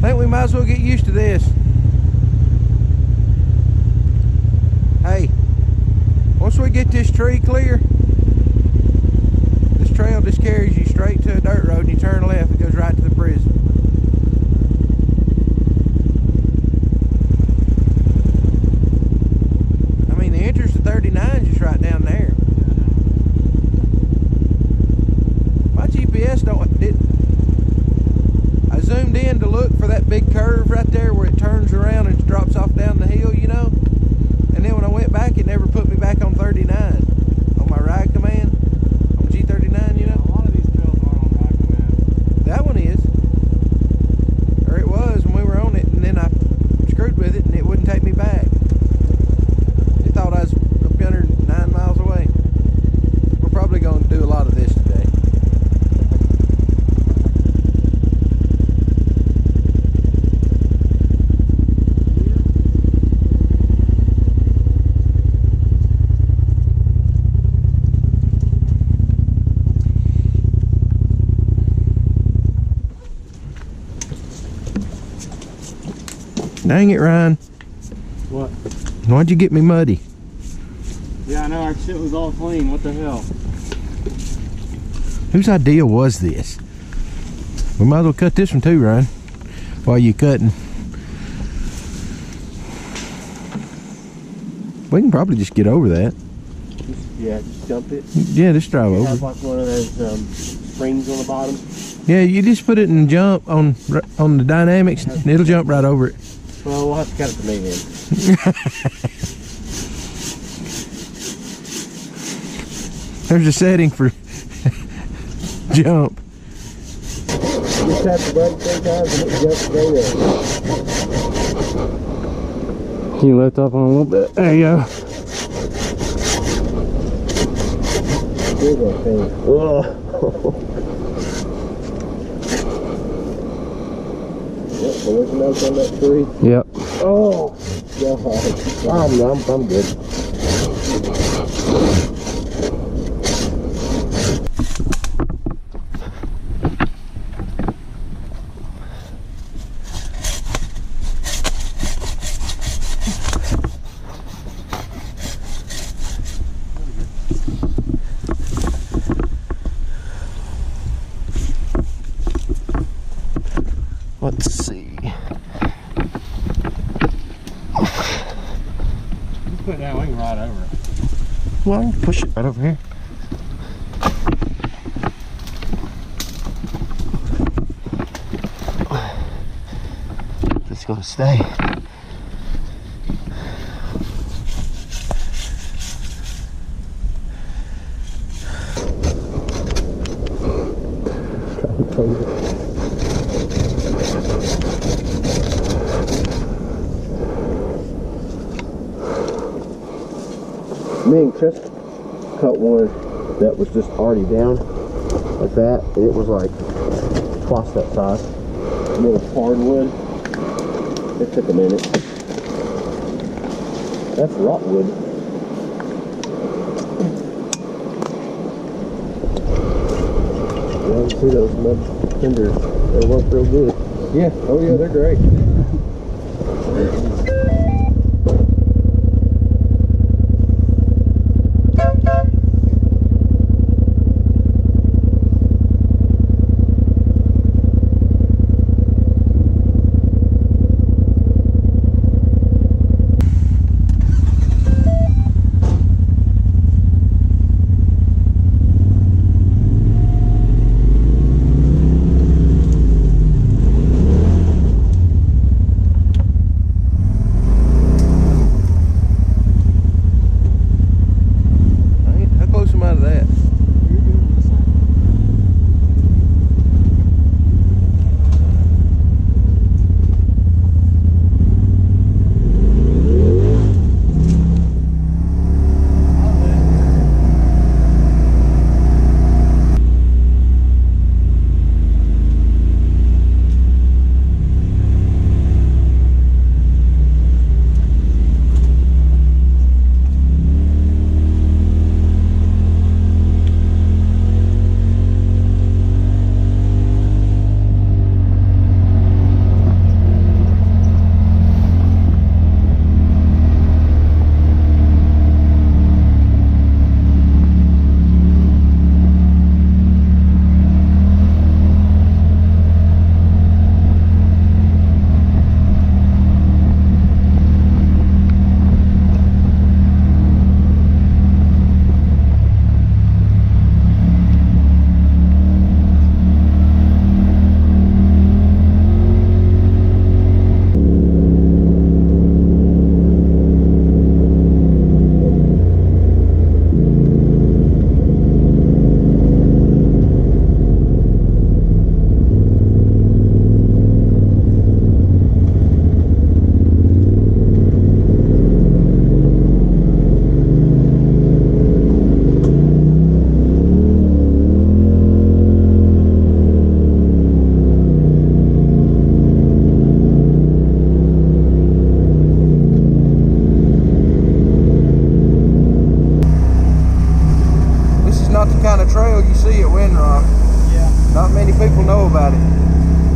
think we might as well get used to this. Hey, once we get this tree clear, this trail just carries you straight to a dirt road, and you turn left, it goes right to the prison. I mean, the entrance to 39 is just right down there. My GPS I zoomed in to look for that big curve right there where it turns around and drops off down the hill, you know. And then when I went back, it never put me back on 39 on my ride command on G39, you know. A lot of these trails aren't on ride command. That one is, or it was when we were on it, and then I screwed with it and it wouldn't take me back. It thought I was up yonder 9 miles away. We're probably going to do a lot of this today. Dang it, Ryan. What? Why'd you get me muddy? Yeah, I know, our shit was all clean. What the hell? Whose idea was this? We might as well cut this one too, Ryan, while you cutting. We can probably just get over that. Yeah, just dump it. Yeah, just drive over. Have like one of those springs on the bottom. Yeah, you just put it in jump on the dynamics, and it'll jump right over it. Well, we'll have to cut it to me then. There's a setting for jump. Just tap the brake 3 times and it jumps there. Can you lift up on a little bit? There you go. Here's that thing. Oh. Yep, there was a note on that tree. Yep. Oh, God. I'm good. Let's see. Just put it down, we can ride over it. Well, I can push it right over here. It's gonna stay. Me and Chris cut one that was just already down like that, and it was like twice that size. And it was hardwood. It took a minute. That's rotwood. Yeah, you see those mud tenders, they work real good. Yeah, oh yeah, they're great. people know about it.